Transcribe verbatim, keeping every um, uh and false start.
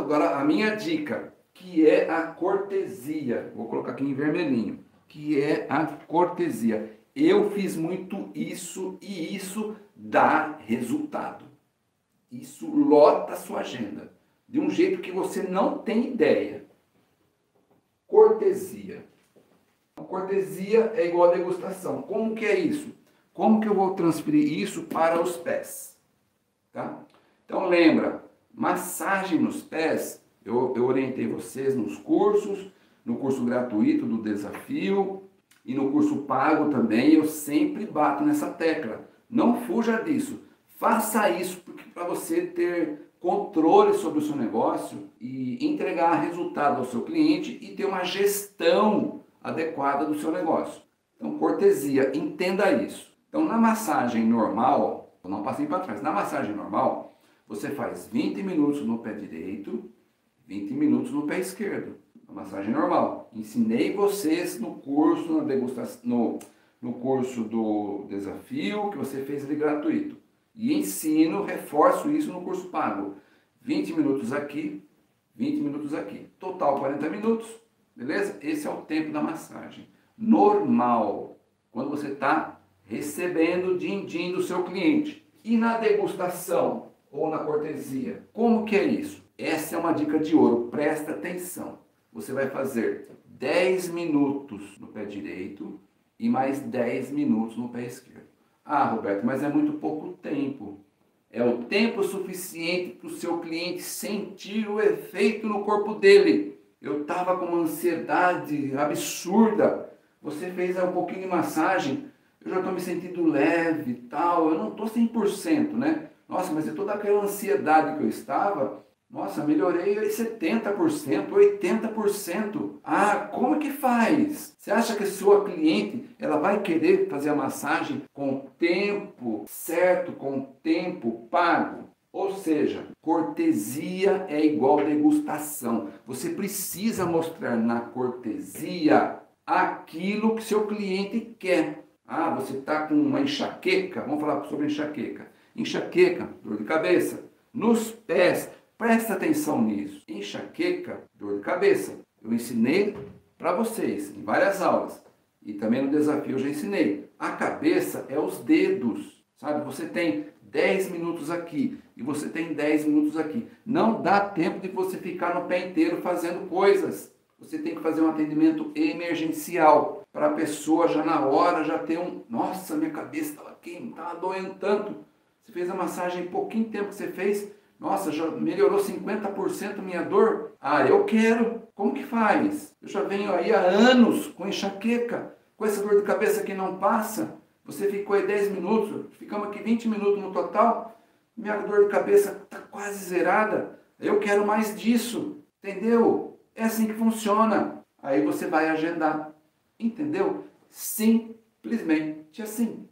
Agora a minha dica, que é a cortesia. Vou colocar aqui em vermelhinho. Que é a cortesia. Eu fiz muito isso e isso dá resultado. Isso lota a sua agenda. De um jeito que você não tem ideia. Cortesia. Cortesia é igual a degustação. Como que é isso? Como que eu vou transferir isso para os pés? Tá? Então lembra, massagem nos pés, eu, eu orientei vocês nos cursos, no curso gratuito do desafio e no curso pago também, eu sempre bato nessa tecla. Não fuja disso. Faça isso para você ter controle sobre o seu negócio e entregar resultado ao seu cliente e ter uma gestão adequada do seu negócio. Então, cortesia, entenda isso. Então, na massagem normal, eu não passei para trás, na massagem normal, você faz vinte minutos no pé direito, vinte minutos no pé esquerdo. A massagem normal. Ensinei vocês no curso, na degustação, no, no curso do desafio, que você fez ali gratuito. E ensino, reforço isso no curso pago. vinte minutos aqui, vinte minutos aqui. Total quarenta minutos. Beleza? Esse é o tempo da massagem. Normal, quando você está recebendo o din-din do seu cliente. E na degustação ou na cortesia, como que é isso? Essa é uma dica de ouro, presta atenção. Você vai fazer dez minutos no pé direito e mais dez minutos no pé esquerdo. Ah, Roberto, mas é muito pouco tempo. É o tempo suficiente para o seu cliente sentir o efeito no corpo dele. Eu estava com uma ansiedade absurda. Você fez um pouquinho de massagem, eu já estou me sentindo leve e tal. Eu não estou cem por cento, né? Nossa, mas é toda aquela ansiedade que eu estava, nossa, melhorei setenta por cento, oitenta por cento. Ah, como que faz? Você acha que a sua cliente ela vai querer fazer a massagem com tempo certo, com tempo pago? Ou seja, cortesia é igual degustação. Você precisa mostrar na cortesia aquilo que seu cliente quer. Ah, você está com uma enxaqueca? Vamos falar sobre enxaqueca. Enxaqueca, dor de cabeça. Nos pés, presta atenção nisso. Enxaqueca, dor de cabeça. Eu ensinei para vocês em várias aulas. E também no desafio eu já ensinei. A cabeça é os dedos. Sabe, você tem dez minutos aqui e você tem dez minutos aqui. Não dá tempo de você ficar no pé inteiro fazendo coisas. Você tem que fazer um atendimento emergencial para a pessoa já na hora já ter um... Nossa, minha cabeça estava quente, estava doendo tanto. Você fez a massagem em pouquinho tempo que você fez. Nossa, já melhorou cinquenta por cento minha dor? Ah, eu quero. Como que faz? Eu já venho aí há anos com enxaqueca, com essa dor de cabeça que não passa. Você ficou aí dez minutos, ficamos aqui vinte minutos no total. Minha dor de cabeça está quase zerada. Eu quero mais disso. Entendeu? É assim que funciona. Aí você vai agendar. Entendeu? Simplesmente assim.